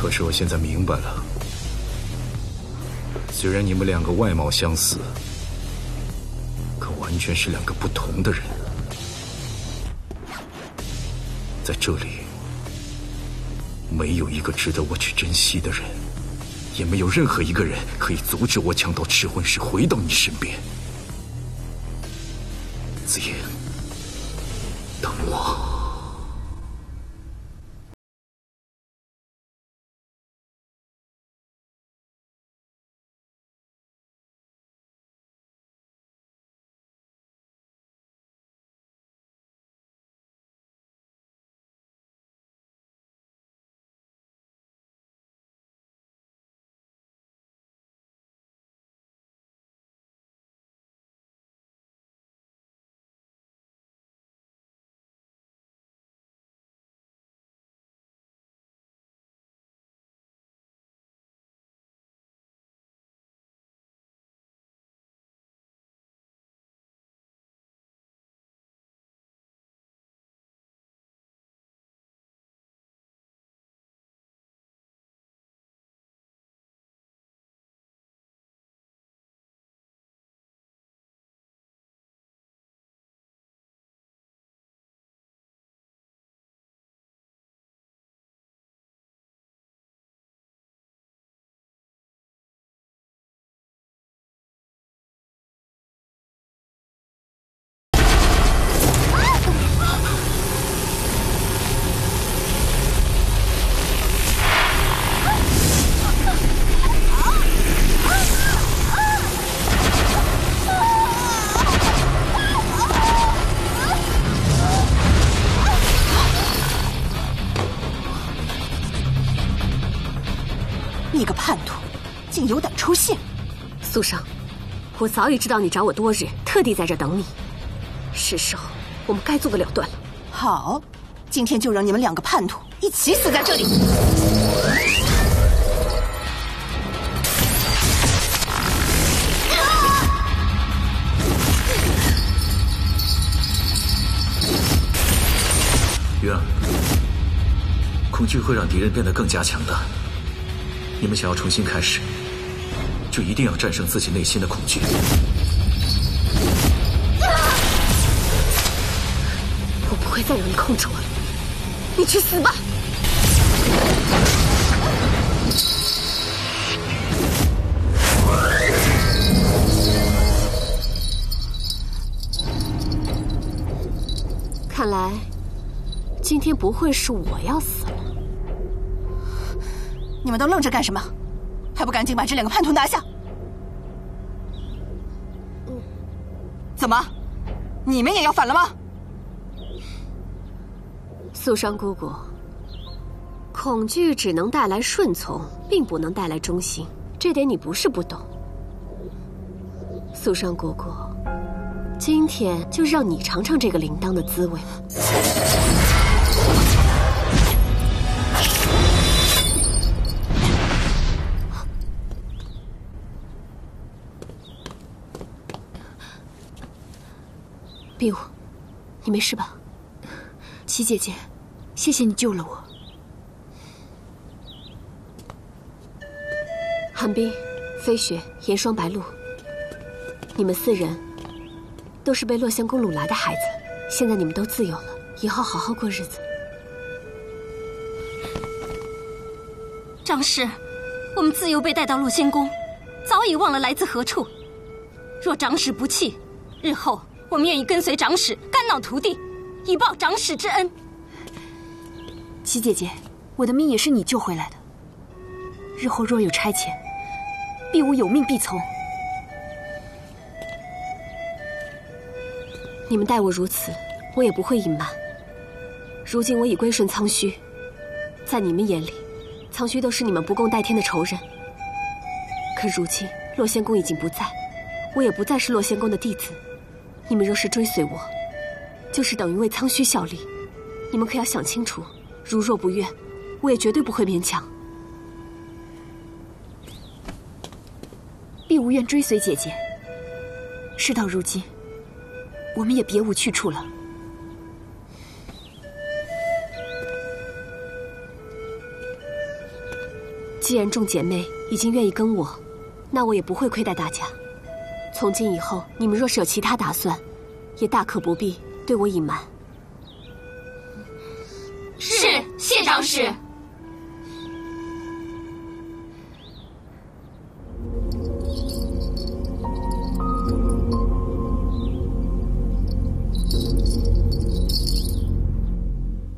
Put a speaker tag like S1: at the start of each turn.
S1: 可是我现在明白了，虽然你们两个外貌相似，可完全是两个不同的人。在这里，没有一个值得我去珍惜的人，也没有任何一个人可以阻止我抢到赤魂石回到你身边。子夜，等我。
S2: 你个叛徒，竟有胆出现！
S3: 苏商，我早已知道你找我多日，特地在这等你。是时候，我们该做个了断了。
S2: 好，今天就让你们两个叛徒一起死在这里！
S4: 云儿，恐惧会让敌人变得更加强大。你们想要重新开始，就一定要战胜自己内心的恐惧。
S3: 我不会再让你控制我了，你去死吧！看来今天不会是我要死了。
S2: 你们都愣着干什么？还不赶紧把这两个叛徒拿下！怎么，你们也要反了吗？
S3: 素商姑姑，恐惧只能带来顺从，并不能带来忠心，这点你不是不懂。素商姑姑，今天就让你尝尝这个铃铛的滋味。碧舞，你没事吧？
S5: 齐姐姐，谢谢你救了我。
S3: 寒冰、飞雪、严霜、白露，你们4人都是被洛仙宫掳来的孩子，现在你们都自由了，以后好好过日子。
S6: 长史，我们自由被带到洛仙宫，早已忘了来自何处。若长史不弃，日后我们愿意跟随长史，肝脑涂地，以报长史之恩。
S5: 齐姐姐，我的命也是你救回来的。日后若有差遣，必无有命必从。
S3: 你们待我如此，我也不会隐瞒。如今我已归顺苍虚，在你们眼里，苍虚都是你们不共戴天的仇人。可如今洛仙宫已经不在，我也不再是洛仙宫的弟子。你们若是追随我，就是等于为苍虚效力。你们可要想清楚，如若不愿，我也绝对不会勉强。
S5: 必无愿追随姐姐。事到如今，我们也别无去处了。
S3: 既然众姐妹已经愿意跟我，那我也不会亏待大家。从今以后，你们若是有其他打算，也大可不必对我隐瞒。
S6: 是，谢长史。